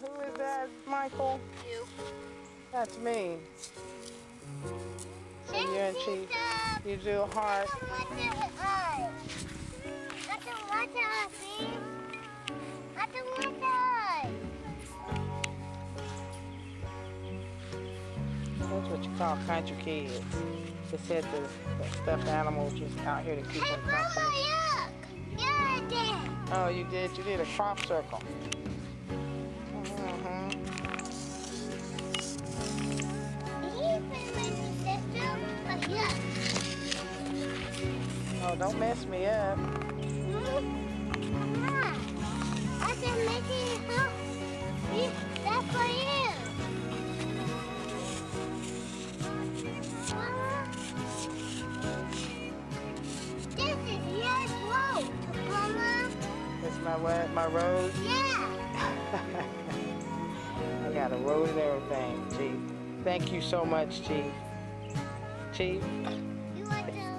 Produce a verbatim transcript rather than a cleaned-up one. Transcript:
Who is that, Michael? You. That's me. So you and Chief, you do a heart. That's what you call country kids. They said the, the stuffed animals just out here to keep them company. Oh, you did? You did a crop circle. Mm-hmm. Oh, don't mess me up. I can make it help. That's for you. Mama, this is your road, Mama. It's my what? My road? Yeah. I got a road and everything, Chief. Thank you so much, Chief. Chief? You want to